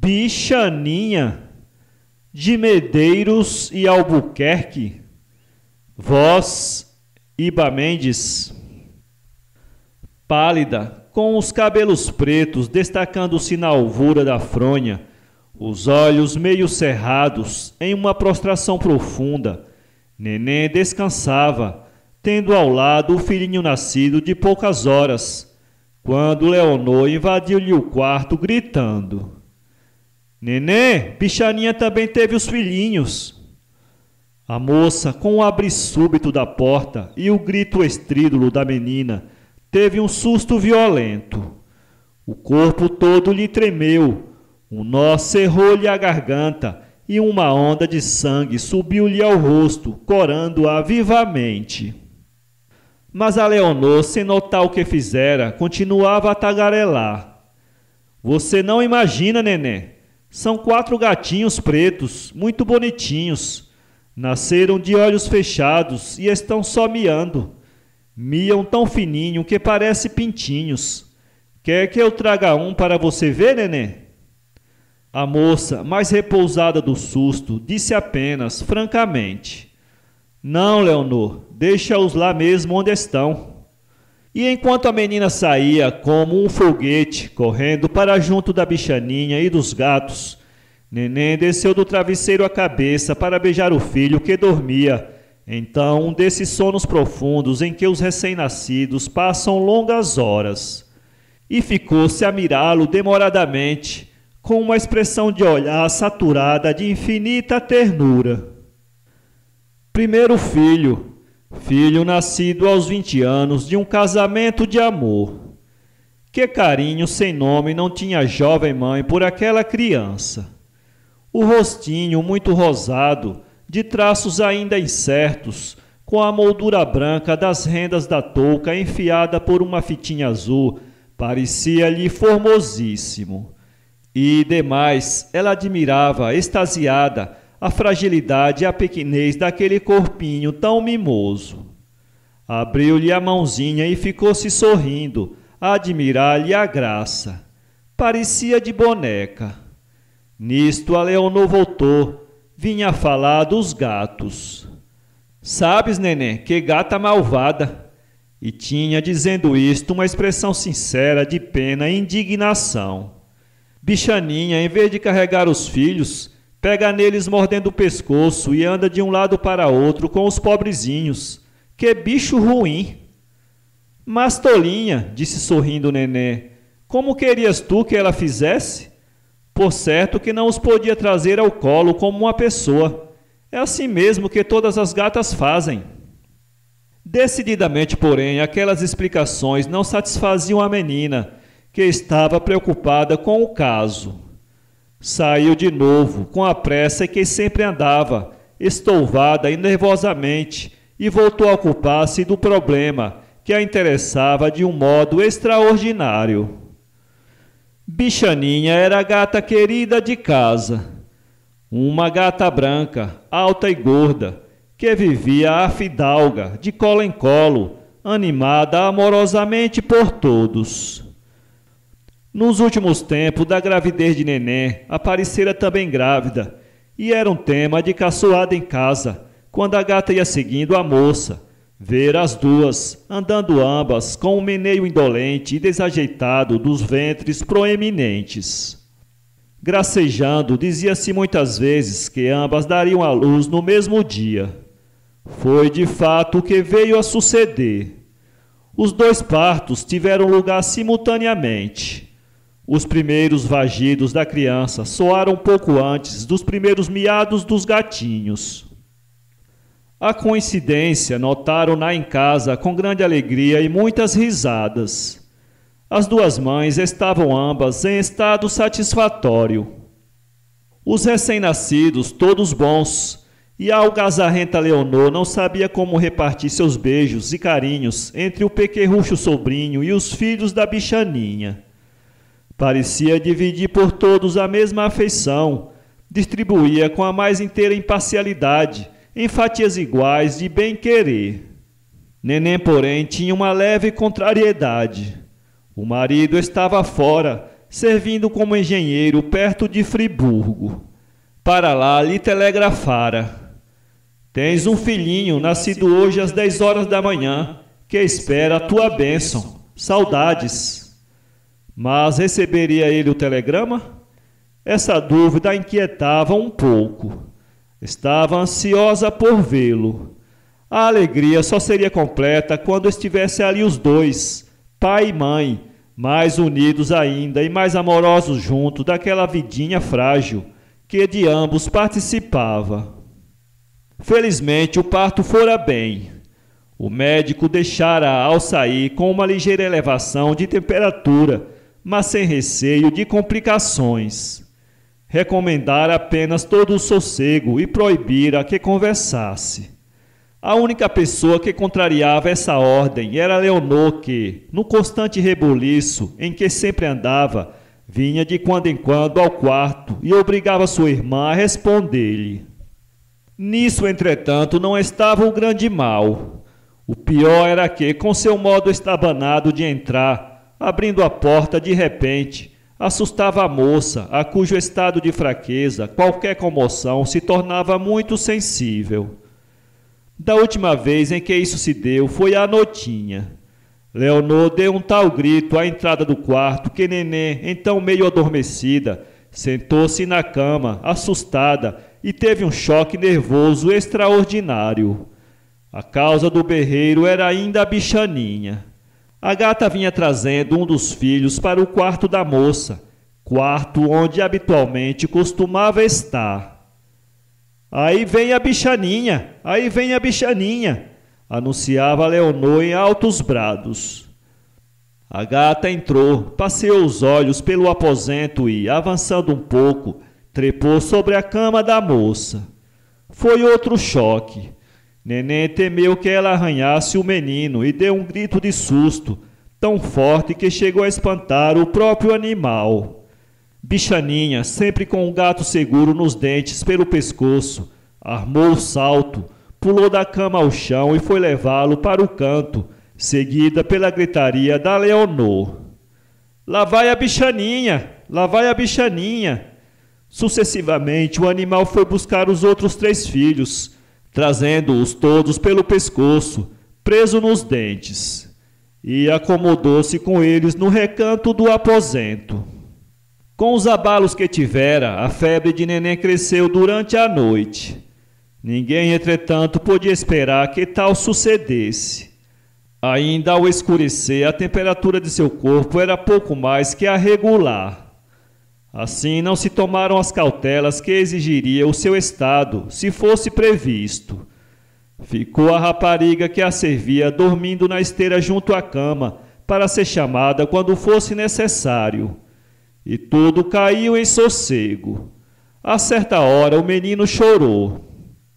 Bichaninha, de Medeiros e Albuquerque, voz Iba Mendes. Pálida, com os cabelos pretos destacando-se na alvura da fronha, os olhos meio cerrados em uma prostração profunda, Neném descansava, tendo ao lado o filhinho nascido de poucas horas, quando Leonor invadiu-lhe o quarto gritando: Neném, Bichaninha também teve os filhinhos. A moça, com o abrir súbito da porta e o grito estrídulo da menina, teve um susto violento. O corpo todo lhe tremeu, um nó cerrou-lhe a garganta e uma onda de sangue subiu-lhe ao rosto, corando-a vivamente. Mas a Leonor, sem notar o que fizera, continuava a tagarelar. Você não imagina, neném. São 4 gatinhos pretos, muito bonitinhos. Nasceram de olhos fechados e estão só miando. Miam tão fininho que parece pintinhos. Quer que eu traga um para você ver, neném? A moça, mais repousada do susto, disse apenas, francamente: Não, Leonor, deixa-os lá mesmo onde estão. E enquanto a menina saía como um foguete, correndo para junto da Bichaninha e dos gatos, Neném desceu do travesseiro a cabeça para beijar o filho que dormia. Então, um desses sonos profundos em que os recém-nascidos passam longas horas. E ficou-se a mirá-lo demoradamente, com uma expressão de olhar saturada de infinita ternura. Primeiro filho, filho nascido aos 20 anos de um casamento de amor. Que carinho sem nome não tinha a jovem mãe por aquela criança. O rostinho muito rosado, de traços ainda incertos, com a moldura branca das rendas da touca enfiada por uma fitinha azul, parecia-lhe formosíssimo. E, demais, ela admirava, extasiada, a fragilidade e a pequenez daquele corpinho tão mimoso. Abriu-lhe a mãozinha e ficou-se sorrindo, a admirar-lhe a graça. Parecia de boneca. Nisto a Leonor voltou, vinha falar dos gatos. Sabes, neném, que gata malvada! E tinha, dizendo isto, uma expressão sincera de pena e indignação. Bichaninha, em vez de carregar os filhos, pega neles mordendo o pescoço e anda de um lado para outro com os pobrezinhos. Que bicho ruim! Mas, tolinha, disse sorrindo Neném, como querias tu que ela fizesse? Por certo que não os podia trazer ao colo como uma pessoa. É assim mesmo que todas as gatas fazem. Decididamente, porém, aquelas explicações não satisfaziam a menina, que estava preocupada com o caso. Saiu de novo, com a pressa que sempre andava, estouvada e nervosamente, e voltou a ocupar-se do problema, que a interessava de um modo extraordinário. Bichaninha era a gata querida de casa. Uma gata branca, alta e gorda, que vivia a fidalga, de colo em colo, animada amorosamente por todos. Nos últimos tempos da gravidez de Neném, aparecera também grávida, e era um tema de caçoada em casa, quando a gata ia seguindo a moça, ver as duas, andando ambas com um meneio indolente e desajeitado dos ventres proeminentes. Gracejando, dizia-se muitas vezes que ambas dariam à luz no mesmo dia. Foi de fato o que veio a suceder. Os 2 partos tiveram lugar simultaneamente. Os primeiros vagidos da criança soaram pouco antes dos primeiros miados dos gatinhos. A coincidência notaram-na em casa com grande alegria e muitas risadas. As 2 mães estavam ambas em estado satisfatório. Os recém-nascidos, todos bons, e a algazarrenta Leonor não sabia como repartir seus beijos e carinhos entre o pequerrucho sobrinho e os filhos da Bichaninha. Parecia dividir por todos a mesma afeição, distribuía com a mais inteira imparcialidade, em fatias iguais de bem-querer. Neném, porém, tinha uma leve contrariedade. O marido estava fora, servindo como engenheiro perto de Friburgo. Para lá lhe telegrafara: tens um filhinho nascido hoje às 10 horas da manhã, que espera a tua bênção. Saudades. Mas receberia ele o telegrama? Essa dúvida a inquietava um pouco. Estava ansiosa por vê-lo. A alegria só seria completa quando estivesse ali os dois, pai e mãe, mais unidos ainda e mais amorosos junto daquela vidinha frágil que de ambos participava. Felizmente o parto fora bem. O médico deixara ao sair com uma ligeira elevação de temperatura, mas sem receio de complicações. Recomendara apenas todo o sossego e proibira que conversasse. A única pessoa que contrariava essa ordem era Leonor, que, no constante rebuliço em que sempre andava, vinha de quando em quando ao quarto e obrigava sua irmã a responder-lhe. Nisso, entretanto, não estava o grande mal. O pior era que, com seu modo estabanado de entrar, abrindo a porta de repente, assustava a moça, a cujo estado de fraqueza qualquer comoção se tornava muito sensível. Da última vez em que isso se deu foi à noitinha. Leonor deu um tal grito à entrada do quarto que Nenê, então meio adormecida, sentou-se na cama, assustada, e teve um choque nervoso extraordinário. A causa do berreiro era ainda a bichaninha. A gata vinha trazendo um dos filhos para o quarto da moça, quarto onde habitualmente costumava estar. Aí vem a bichaninha, aí vem a bichaninha, anunciava Leonor em altos brados. A gata entrou, passeou os olhos pelo aposento e, avançando um pouco, trepou sobre a cama da moça. Foi outro choque. Neném temeu que ela arranhasse o menino e deu um grito de susto, tão forte que chegou a espantar o próprio animal. Bichaninha, sempre com o gato seguro nos dentes pelo pescoço, armou o salto, pulou da cama ao chão e foi levá-lo para o canto, seguida pela gritaria da Leonor. Lá vai a bichaninha! Lá vai a bichaninha! Sucessivamente, o animal foi buscar os outros 3 filhos, trazendo-os todos pelo pescoço, preso nos dentes, e acomodou-se com eles no recanto do aposento. Com os abalos que tivera, a febre de Neném cresceu durante a noite. Ninguém, entretanto, podia esperar que tal sucedesse. Ainda ao escurecer, a temperatura de seu corpo era pouco mais que a regular. Assim, não se tomaram as cautelas que exigiria o seu estado, se fosse previsto. Ficou a rapariga que a servia dormindo na esteira junto à cama, para ser chamada quando fosse necessário. E tudo caiu em sossego. A certa hora, o menino chorou.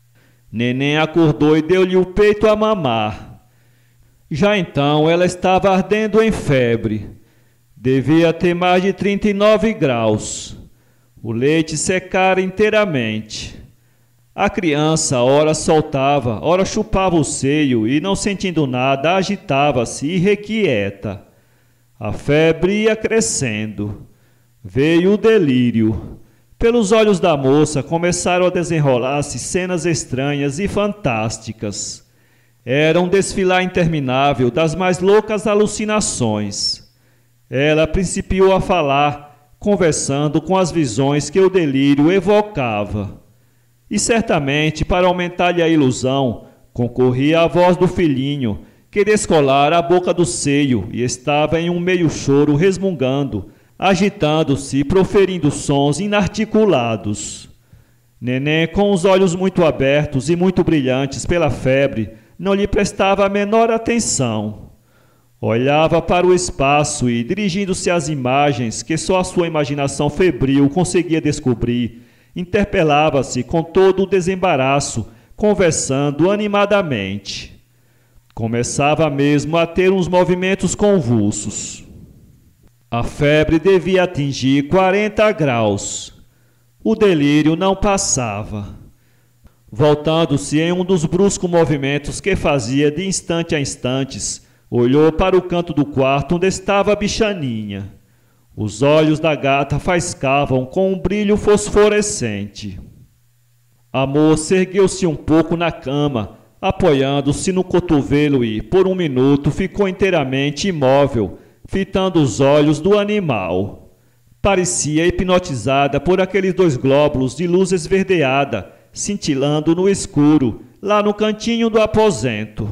Neném acordou e deu-lhe o peito a mamar. Já então, ela estava ardendo em febre. Devia ter mais de 39 graus. O leite secara inteiramente. A criança ora soltava, ora chupava o seio e, não sentindo nada, agitava-se irrequieta. A febre ia crescendo. Veio o delírio. Pelos olhos da moça começaram a desenrolar-se cenas estranhas e fantásticas. Era um desfilar interminável das mais loucas alucinações. Ela principiou a falar, conversando com as visões que o delírio evocava. E certamente, para aumentar-lhe a ilusão, concorria a voz do filhinho, que descolara a boca do seio e estava em um meio choro resmungando, agitando-se e proferindo sons inarticulados. Neném, com os olhos muito abertos e muito brilhantes pela febre, não lhe prestava a menor atenção. Olhava para o espaço e, dirigindo-se às imagens que só a sua imaginação febril conseguia descobrir, interpelava-se com todo o desembaraço, conversando animadamente. Começava mesmo a ter uns movimentos convulsos. A febre devia atingir 40 graus. O delírio não passava. Voltando-se em um dos bruscos movimentos que fazia de instante a instantes, olhou para o canto do quarto onde estava a bichaninha. Os olhos da gata faiscavam com um brilho fosforescente. A moça ergueu-se um pouco na cama, apoiando-se no cotovelo e, por um minuto, ficou inteiramente imóvel, fitando os olhos do animal. Parecia hipnotizada por aqueles 2 glóbulos de luz esverdeada, cintilando no escuro, lá no cantinho do aposento.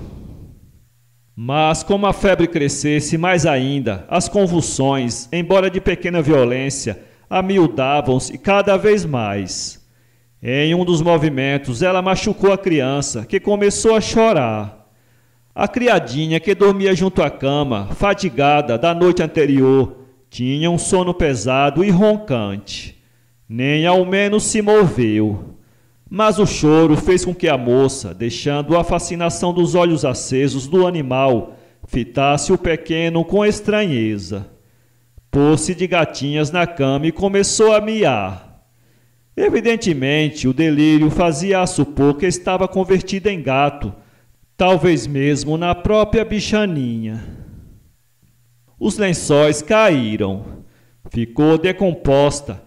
Mas, como a febre crescesse mais ainda, as convulsões, embora de pequena violência, amiudavam-se cada vez mais. Em um dos movimentos, ela machucou a criança, que começou a chorar. A criadinha, que dormia junto à cama, fatigada da noite anterior, tinha um sono pesado e roncante. Nem ao menos se moveu. Mas o choro fez com que a moça, deixando a fascinação dos olhos acesos do animal, fitasse o pequeno com estranheza. Pôs-se de gatinhas na cama e começou a miar. Evidentemente, o delírio fazia-a supor que estava convertida em gato, talvez mesmo na própria bichaninha. Os lençóis caíram. Ficou decomposta,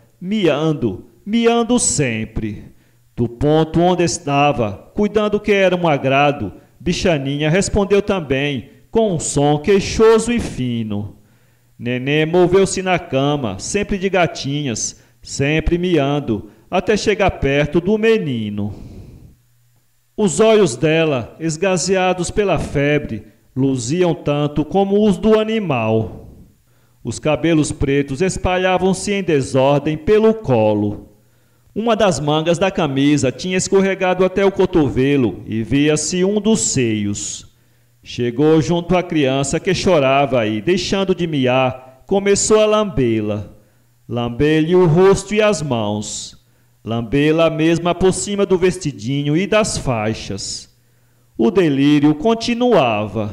miando sempre. Do ponto onde estava, cuidando que era um agrado, bichaninha respondeu também, com um som queixoso e fino. Nenê moveu-se na cama, sempre de gatinhas, sempre miando, até chegar perto do menino. Os olhos dela, esgazeados pela febre, luziam tanto como os do animal. Os cabelos pretos espalhavam-se em desordem pelo colo. Uma das mangas da camisa tinha escorregado até o cotovelo e via-se um dos seios. Chegou junto à criança que chorava e, deixando de miar, começou a lambê-la. Lambê-lhe o rosto e as mãos. Lambê-la mesma por cima do vestidinho e das faixas. O delírio continuava.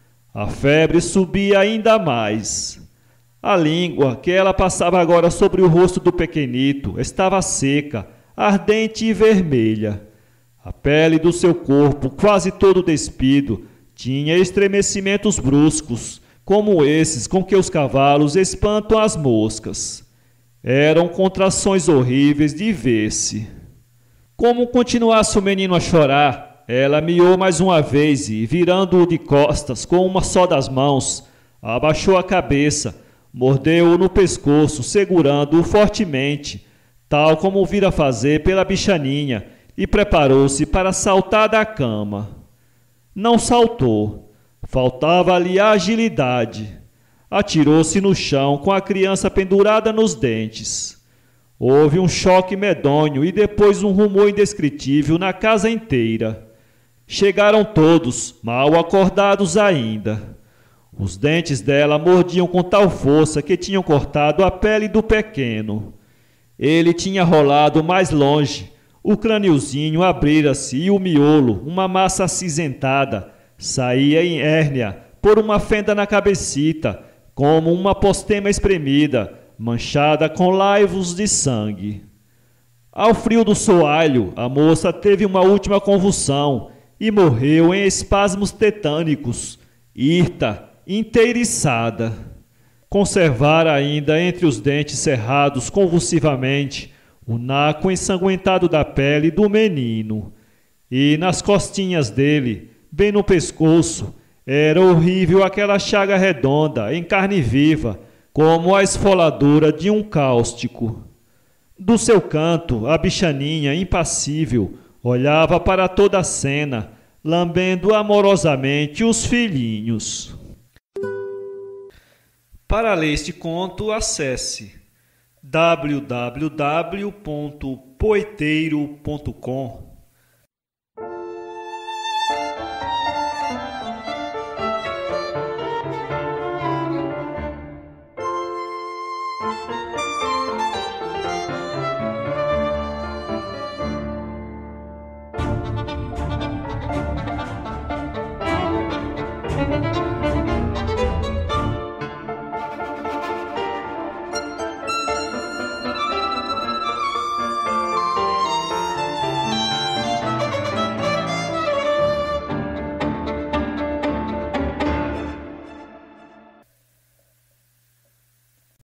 A febre subia ainda mais. A língua, que ela passava agora sobre o rosto do pequenito, estava seca, ardente e vermelha. A pele do seu corpo, quase todo despido, tinha estremecimentos bruscos, como esses com que os cavalos espantam as moscas. Eram contrações horríveis de ver-se. Como continuasse o menino a chorar, ela miou mais uma vez e, virando-o de costas com uma só das mãos, abaixou a cabeça, mordeu-o no pescoço, segurando-o fortemente, tal como o vira fazer pela bichaninha, e preparou-se para saltar da cama. Não saltou. Faltava-lhe a agilidade. Atirou-se no chão com a criança pendurada nos dentes. Houve um choque medonho e depois um rumor indescritível na casa inteira. Chegaram todos, mal acordados ainda. Os dentes dela mordiam com tal força que tinham cortado a pele do pequeno. Ele tinha rolado mais longe. O crâniozinho abrira-se e o miolo, uma massa acinzentada, saía em hérnia por uma fenda na cabecita, como uma postema espremida, manchada com laivos de sangue. Ao frio do soalho, a moça teve uma última convulsão e morreu em espasmos tetânicos, hirta, inteiriçada. Conservara ainda entre os dentes cerrados convulsivamente o naco ensanguentado da pele do menino. E nas costinhas dele, bem no pescoço, era horrível aquela chaga redonda, em carne viva, como a esfoladura de um cáustico. Do seu canto, a bichaninha, impassível, olhava para toda a cena, lambendo amorosamente os filhinhos. Para ler este conto, acesse www.poeteiro.com.